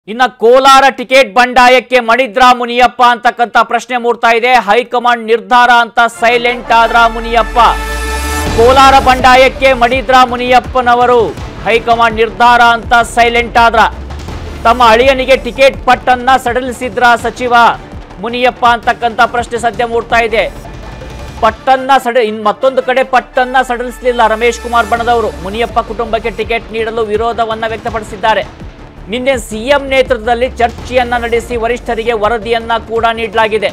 ಇನ್ನು ಕೋಲಾರ ಟಿಕೆಟ್ ಬಂಡಾಯಕ್ಕೆ ಮಣಿದ್ರಾ ಮುನಿಯಪ್ಪ ಅಂತಕ್ಕಂಥ ಪ್ರಶ್ನೆ ಮೂಡ್ತಾ ಇದೆ. ಹೈಕಮಾಂಡ್ ನಿರ್ಧಾರ ಅಂತ ಸೈಲೆಂಟ್ ಆದ್ರ ಮುನಿಯಪ್ಪ. ಕೋಲಾರ ಬಂಡಾಯಕ್ಕೆ ಮಣಿದ್ರಾ ಮುನಿಯಪ್ಪನವರು ಹೈಕಮಾಂಡ್ ನಿರ್ಧಾರ ಅಂತ ಸೈಲೆಂಟ್ ಆದ್ರ. ತಮ್ಮ ಅಳಿಯನಿಗೆ ಟಿಕೆಟ್ ಪಟ್ಟನ್ನ ಸಡಿಲಿಸಿದ್ರ ಸಚಿವ ಮುನಿಯಪ್ಪ ಅಂತಕ್ಕಂಥ ಪ್ರಶ್ನೆ ಸದ್ಯ ಮೂಡ್ತಾ ಇದೆ. ಪಟ್ಟನ್ನ ಮತ್ತೊಂದು ಕಡೆ ಪಟ್ಟನ್ನ ಸಡಿಲಿಸಲಿಲ್ಲ ರಮೇಶ್ ಕುಮಾರ್ ಬಣದವರು. ಮುನಿಯಪ್ಪ ಕುಟುಂಬಕ್ಕೆ ಟಿಕೆಟ್ ನೀಡಲು ವಿರೋಧವನ್ನ ವ್ಯಕ್ತಪಡಿಸಿದ್ದಾರೆ. ನಿನ್ನೆ ಸಿಎಂ ನೇತೃತ್ವದಲ್ಲಿ ಚರ್ಚೆಯನ್ನ ನಡೆಸಿ ವರಿಷ್ಠರಿಗೆ ವರದಿಯನ್ನ ಕೂಡ ನೀಡಲಾಗಿದೆ.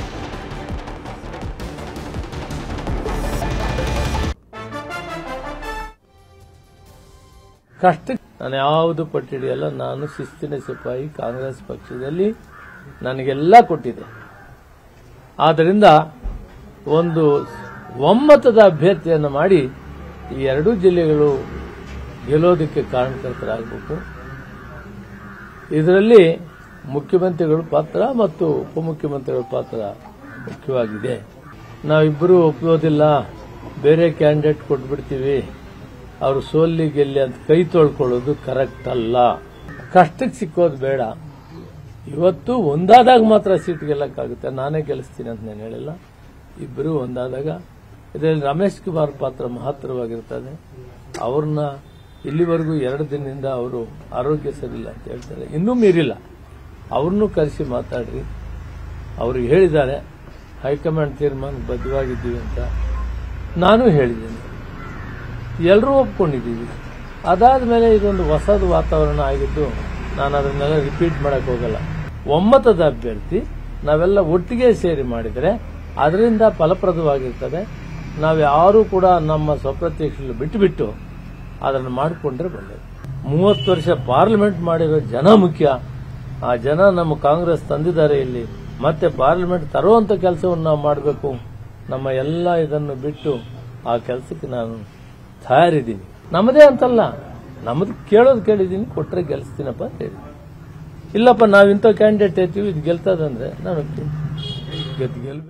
ಕಷ್ಟ ನಾನು ಯಾವುದು ಪಟ್ಟಿಡಿಯಲ್ಲ. ನಾನು ಶಿಸ್ತಿನ ಸಿಪಾಯಿ. ಕಾಂಗ್ರೆಸ್ ಪಕ್ಷದಲ್ಲಿ ನನಗೆಲ್ಲ ಕೊಟ್ಟಿದೆ. ಆದ್ದರಿಂದ ಒಂದು ಒಮ್ಮತದ ಅಭ್ಯರ್ಥಿಯನ್ನು ಮಾಡಿ ಈ ಎರಡೂ ಜಿಲ್ಲೆಗಳು ಗೆಲ್ಲೋದಕ್ಕೆ ಕಾರಣಕರ್ತರಾಗಬೇಕು. ಇದರಲ್ಲಿ ಮುಖ್ಯಮಂತ್ರಿಗಳ ಪಾತ್ರ ಮತ್ತು ಉಪಮುಖ್ಯಮಂತ್ರಿಗಳ ಪಾತ್ರ ಮುಖ್ಯವಾಗಿದೆ. ನಾವಿಬ್ಬರೂ ಒಪ್ಪೋದಿಲ್ಲ, ಬೇರೆ ಕ್ಯಾಂಡಿಡೇಟ್ ಕೊಟ್ಬಿಡ್ತೀವಿ, ಅವರು ಸೋಲ್ಲಿ ಗೆಲ್ಲಿ ಅಂತ ಕೈ ತೊಳ್ಕೊಳ್ಳೋದು ಕರೆಕ್ಟ್ ಅಲ್ಲ. ಕಷ್ಟಕ್ಕೆ ಸಿಕ್ಕೋದು ಬೇಡ. ಇವತ್ತು ಒಂದಾದಾಗ ಮಾತ್ರ ಸೀಟ್ ಗೆಲ್ಲಕ್ಕಾಗುತ್ತೆ. ನಾನೇ ಗೆಲ್ಲಿಸ್ತೀನಿ ಅಂತ ನಾನು ಹೇಳಿಲ್ಲ. ಇಬ್ಬರು ಒಂದಾದಾಗ ಇದರಲ್ಲಿ ರಮೇಶ್ ಕುಮಾರ್ ಪಾತ್ರ ಮಹತ್ತರವಾಗಿರ್ತದೆ. ಅವ್ರನ್ನ ಇಲ್ಲಿವರೆಗೂ 2 ದಿನದಿಂದ ಅವರು ಆರೋಗ್ಯ ಸರಿಯಿಲ್ಲ ಅಂತ ಹೇಳ್ತಾರೆ. ಇನ್ನೂ ಮೀರಿಲ್ಲ. ಅವ್ರನ್ನೂ ಕರೆಸಿ ಮಾತಾಡ್ರಿ. ಅವ್ರಿಗೆ ಹೇಳಿದ್ದಾರೆ ಹೈಕಮಾಂಡ್ ತೀರ್ಮಾನ ಬದ್ಧವಾಗಿದ್ದೀವಿ ಅಂತ. ನಾನು ಹೇಳಿದ್ದೇನೆ, ಎಲ್ಲರೂ ಒಪ್ಕೊಂಡಿದ್ದೀವಿ. ಅದಾದ ಮೇಲೆ ಇದೊಂದು ಹೊಸದು ವಾತಾವರಣ ಆಗಿದ್ದು ನಾನು ಅದನ್ನೆಲ್ಲ ರಿಪೀಟ್ ಮಾಡಕ್ ಹೋಗಲ್ಲ. ಒಮ್ಮತದ ಅಭ್ಯರ್ಥಿ ನಾವೆಲ್ಲ ಒಟ್ಟಿಗೆ ಸೇರಿ ಮಾಡಿದರೆ ಅದರಿಂದ ಫಲಪ್ರದವಾಗಿರ್ತದೆ. ನಾವು ಯಾರೂ ಕೂಡ ನಮ್ಮ ಸ್ವಪ್ರತ್ಯಕ್ಷ ಬಿಟ್ಟು ಅದನ್ನು ಮಾಡಿಕೊಂಡ್ರೆ ಒಳ್ಳೆಯದು. 30 ವರ್ಷ ಪಾರ್ಲಿಮೆಂಟ್ ಮಾಡಿರೋ ಜನ ಮುಖ್ಯ. ಆ ಜನ ನಮ್ಮ ಕಾಂಗ್ರೆಸ್ ತಂದಿದ್ದಾರೆ ಇಲ್ಲಿ. ಮತ್ತೆ ಪಾರ್ಲಿಮೆಂಟ್ ತರುವಂತ ಕೆಲಸವನ್ನು ನಾವು ಮಾಡಬೇಕು. ನಮ್ಮ ಎಲ್ಲ ಇದನ್ನು ಬಿಟ್ಟು ಆ ಕೆಲಸಕ್ಕೆ ನಾನು ತಯಾರಿದ್ದೀನಿ. ನಮ್ಮದೇ ಅಂತಲ್ಲ, ನಮ್ಮದು ಕೇಳೋದು ಕೇಳಿದ್ದೀನಿ, ಕೊಟ್ಟರೆ ಗೆಲ್ಲಿಸ್ತೀನಪ್ಪ ಅಂತ ಹೇಳಿ. ಇಲ್ಲಪ್ಪ ನಾವಿಂಥ ಕ್ಯಾಂಡಿಡೇಟ್ ಐತೀವಿ, ಇದು ಗೆಲ್ತದಂದ್ರೆ ನಾನು ಗೆಲ್ಬೇಕು.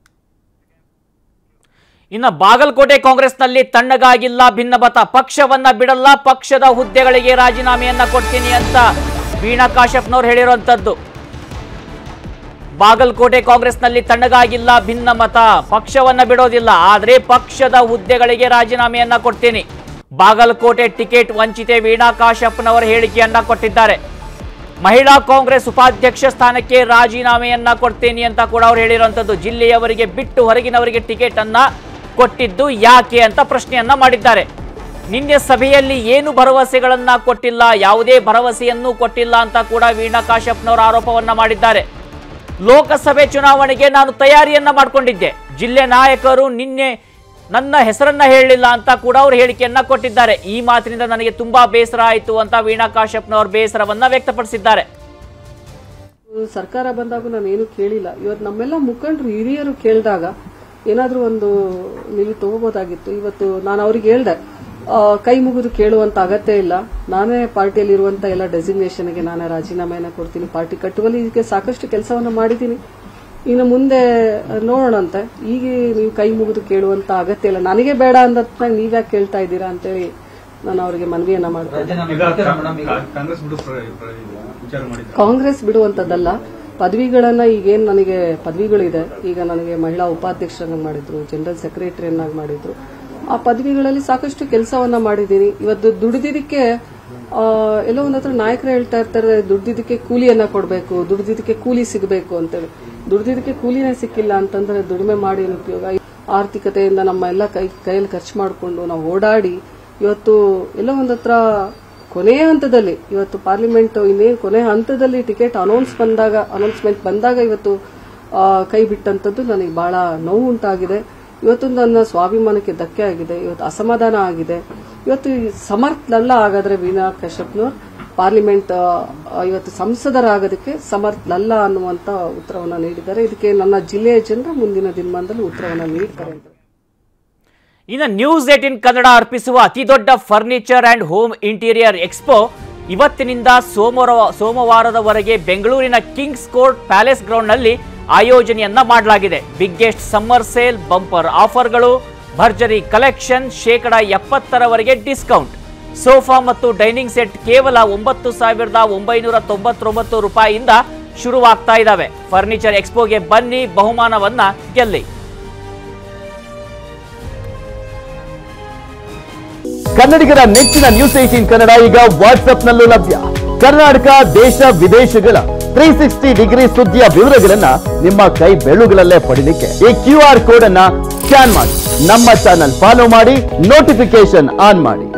ಇನ್ನು ಬಾಗಲಕೋಟೆ ಕಾಂಗ್ರೆಸ್ನಲ್ಲಿ ತಣ್ಣಗಾಗಿಲ್ಲ ಭಿನ್ನಮತ. ಪಕ್ಷವನ್ನ ಬಿಡಲ್ಲ, ಪಕ್ಷದ ಹುದ್ದೆಗಳಿಗೆ ರಾಜೀನಾಮೆಯನ್ನ ಕೊಡ್ತೀನಿ ಅಂತ ವೀಣಾ ಕಾಶ್ಯಪ್ನವರು ಹೇಳಿರುವಂತದ್ದು. ಬಾಗಲಕೋಟೆ ಕಾಂಗ್ರೆಸ್ನಲ್ಲಿ ತಣ್ಣಗಾಗಿಲ್ಲ ಭಿನ್ನಮತ. ಪಕ್ಷವನ್ನ ಬಿಡೋದಿಲ್ಲ, ಆದ್ರೆ ಪಕ್ಷದ ಹುದ್ದೆಗಳಿಗೆ ರಾಜೀನಾಮೆಯನ್ನ ಕೊಡ್ತೀನಿ. ಬಾಗಲಕೋಟೆ ಟಿಕೆಟ್ ವಂಚಿತೆ ವೀಣಾ ಕಾಶ್ಯಪ್ನವರ ಹೇಳಿಕೆಯನ್ನ ಕೊಟ್ಟಿದ್ದಾರೆ. ಮಹಿಳಾ ಕಾಂಗ್ರೆಸ್ ಉಪಾಧ್ಯಕ್ಷ ಸ್ಥಾನಕ್ಕೆ ರಾಜೀನಾಮೆಯನ್ನ ಕೊಡ್ತೀನಿ ಅಂತ ಕೂಡ ಅವರು ಹೇಳಿರುವಂತದ್ದು. ಜಿಲ್ಲೆಯವರಿಗೆ ಬಿಟ್ಟು ಹೊರಗಿನವರಿಗೆ ಟಿಕೆಟ್ ಅನ್ನ ಕೊಟ್ಟಿದ್ದು ಯಾಕೆ ಅಂತ ಪ್ರಶ್ನೆಯನ್ನ ಮಾಡಿದ್ದಾರೆ. ನಿನ್ನೆ ಸಭೆಯಲ್ಲಿ ಏನು ಭರವಸೆಗಳನ್ನ ಕೊಟ್ಟಿಲ್ಲ, ಯಾವುದೇ ಭರವಸೆಯನ್ನು ಕೊಟ್ಟಿಲ್ಲ ಅಂತ ಕೂಡ ವೀಣಾ ಕಾಶ್ಯಪ್ನವರು ಆರೋಪವನ್ನ ಮಾಡಿದ್ದಾರೆ. ಲೋಕಸಭೆ ಚುನಾವಣೆಗೆ ನಾನು ತಯಾರಿಯನ್ನ ಮಾಡಿಕೊಂಡಿದ್ದೆ, ಜಿಲ್ಲೆ ನಾಯಕರು ನಿನ್ನೆ ನನ್ನ ಹೆಸರನ್ನ ಹೇಳಲಿಲ್ಲ ಅಂತ ಕೂಡ ಅವರು ಹೇಳಿಕೆಯನ್ನ ಕೊಟ್ಟಿದ್ದಾರೆ. ಈ ಮಾತಿನಿಂದ ನನಗೆ ತುಂಬಾ ಬೇಸರ ಆಯಿತು ಅಂತ ವೀಣಾ ಕಾಶ್ಯಪ್ನವರು ಬೇಸರವನ್ನ ವ್ಯಕ್ತಪಡಿಸಿದ್ದಾರೆ. ಸರ್ಕಾರ ಬಂದಾಗ ನಾನು ಏನು ಕೇಳಿಲ್ಲ. ಇವತ್ತು ನಮ್ಮೆಲ್ಲ ಮುಖಂಡರು ಹಿರಿಯರು ಕೇಳಿದಾಗ ಏನಾದ್ರೂ ಒಂದು ನೀವು ತಗೋಬಹುದಾಗಿತ್ತು. ಇವತ್ತು ನಾನು ಅವ್ರಿಗೆ ಹೇಳ್ದೆ, ಕೈ ಮುಗಿದು ಕೇಳುವಂತ ಅಗತ್ಯ ಇಲ್ಲ. ನಾನೇ ಪಾರ್ಟಿಯಲ್ಲಿ ಇರುವಂತ ಎಲ್ಲ ಡೆಸಿಗ್ನೇಷನ್ಗೆ ನಾನೇ ರಾಜೀನಾಮೆಯನ್ನ ಕೊಡ್ತೀನಿ. ಪಾರ್ಟಿ ಕಟ್ಟುವಲ್ಲಿ ಇದಕ್ಕೆ ಸಾಕಷ್ಟು ಕೆಲಸವನ್ನ ಮಾಡಿದ್ದೀನಿ. ಇನ್ನು ಮುಂದೆ ನೋಡೋಣಂತೆ. ಈಗ ನೀವು ಕೈ ಮುಗಿದು ಕೇಳುವಂತ ಅಗತ್ಯ ಇಲ್ಲ. ನನಗೆ ಬೇಡ ಅಂದಾಗ ನೀವ್ಯಾಕೆ ಕೇಳ್ತಾ ಇದ್ದೀರಾ ಅಂತೇಳಿ ನಾನು ಅವರಿಗೆ ಮನವಿಯನ್ನ ಮಾಡ್ತೇನೆ. ಕಾಂಗ್ರೆಸ್ ಬಿಡುವಂತದ್ದಲ್ಲ. ಪದವಿಗಳನ್ನ ಈಗೇನು ನನಗೆ ಪದವಿಗಳಿದೆ, ಈಗ ನನಗೆ ಮಹಿಳಾ ಉಪಾಧ್ಯಕ್ಷರನ್ನಾಗಿ ಮಾಡಿದ್ರು, ಜನರಲ್ ಸೆಕ್ರೆಟರಿಯನ್ನಾಗಿ ಮಾಡಿದ್ರು. ಆ ಪದವಿಗಳಲ್ಲಿ ಸಾಕಷ್ಟು ಕೆಲಸವನ್ನ ಮಾಡಿದ್ದೀನಿ. ಇವತ್ತು ದುಡಿದಿದ್ದಕ್ಕೆ ಎಲ್ಲೋ ಒಂದ್ ಹತ್ರ ನಾಯಕರು ಹೇಳ್ತಾ ಇರ್ತಾರೆ, ದುಡ್ದಿದ್ದಕ್ಕೆ ಕೂಲಿಯನ್ನ ಕೊಡಬೇಕು, ದುಡ್ದಿದ್ದಕ್ಕೆ ಕೂಲಿ ಸಿಗಬೇಕು ಅಂತೇಳಿ. ದುಡ್ದಿದ್ದಕ್ಕೆ ಕೂಲಿನೇ ಸಿಕ್ಕಿಲ್ಲ ಅಂತಂದ್ರೆ ದುಡಿಮೆ ಮಾಡಿ ಏನು ಉಪಯೋಗ? ಆರ್ಥಿಕತೆಯಿಂದ ನಮ್ಮ ಎಲ್ಲ ಕೈಯಲ್ಲಿ ಖರ್ಚು ಮಾಡಿಕೊಂಡು ನಾವು ಓಡಾಡಿ ಇವತ್ತು ಎಲ್ಲೋ ಒಂದ್ ಹತ್ರ ಕೊನೆಯ ಹಂತದಲ್ಲಿ, ಇವತ್ತು ಪಾರ್ಲಿಮೆಂಟ್ ಇನ್ನೇನು ಕೊನೆಯ ಹಂತದಲ್ಲಿ ಟಿಕೆಟ್ ಅನೌನ್ಸ್ಮೆಂಟ್ ಬಂದಾಗ ಇವತ್ತು ಕೈ ಬಿಟ್ಟಂತದ್ದು ನನಗೆ ಬಹಳ ನೋವು ಉಂಟಾಗಿದೆ. ಇವತ್ತು ನನ್ನ ಸ್ವಾಭಿಮಾನಕ್ಕೆ ಧಕ್ಕೆ ಆಗಿದೆ. ಇವತ್ತು ಅಸಮಾಧಾನ ಆಗಿದೆ. ಇವತ್ತು ಸಮರ್ಥನಲ್ಲ ಹಾಗಾದ್ರೆ ವೀಣಾ ಕಾಶ್ಯಪ್ನವ್ರು ಪಾರ್ಲಿಮೆಂಟ್ ಇವತ್ತು ಸಂಸದರಾಗೋದಕ್ಕೆ ಸಮರ್ಥನಲ್ಲ ಅನ್ನುವಂತ ಉತ್ತರವನ್ನ ನೀಡಿದ್ದಾರೆ. ಇದಕ್ಕೆ ನನ್ನ ಜಿಲ್ಲೆಯ ಜನರು ಮುಂದಿನ ದಿನಮಾನದಲ್ಲಿ ಉತ್ತರವನ್ನ ನೀಡ್ತಾರೆ ಅಂತ. ಇನ್ನು ನ್ಯೂಸ್ 18 ಕನ್ನಡ ಅರ್ಪಿಸುವ ಅತಿ ದೊಡ್ಡ furniture and home interior expo ಇವತ್ತಿನಿಂದ ಸೋಮವಾರದವರೆಗೆ ಬೆಂಗಳೂರಿನ ಕಿಂಗ್ಸ್ ಕೋರ್ಟ್ ಪ್ಯಾಲೇಸ್ ಗ್ರೌಂಡ್ನಲ್ಲಿ ಆಯೋಜನೆಯನ್ನ ಮಾಡಲಾಗಿದೆ. ಬಿಗ್ಗೆಸ್ಟ್ ಸಮ್ಮರ್ ಸೇಲ್, ಬಂಪರ್ ಆಫರ್ಗಳು, ಭರ್ಜರಿ ಕಲೆಕ್ಷನ್, 70% ಡಿಸ್ಕೌಂಟ್. ಸೋಫಾ ಮತ್ತು ಡೈನಿಂಗ್ ಸೆಟ್ ಕೇವಲ 9,999 ರೂಪಾಯಿಯಿಂದ ಶುರುವಾಗ್ತಾ ಇದ್ದಾವೆ. ಫರ್ನಿಚರ್ ಎಕ್ಸ್ಪೋಗೆ ಬನ್ನಿ, ಬಹುಮಾನವನ್ನ ಗೆಲ್ಲಿ. ಕನ್ನಡಿಗರ ನೆಚ್ಚಿನ ನ್ಯೂಸ್ 18 ಕನ್ನಡ ಈಗ ವಾಟ್ಸ್ಆಪ್ನಲ್ಲೂ ಲಭ್ಯ. ಕರ್ನಾಟಕ, ದೇಶ ವಿದೇಶಗಳ 360 ಡಿಗ್ರಿ ಸುದ್ದಿಯ ವಿವರಗಳನ್ನ ನಿಮ್ಮ ಕೈ ಬೆರಳುಗಳಲ್ಲೇ ಪಡಿಲಿಕ್ಕೆ ಈ QR ಕೋಡ್ ಅನ್ನ ಸ್ಕ್ಯಾನ್ ಮಾಡಿ, ನಮ್ಮ ಚಾನಲ್ ಫಾಲೋ ಮಾಡಿ, ನೋಟಿಫಿಕೇಶನ್ ಆನ್ ಮಾಡಿ.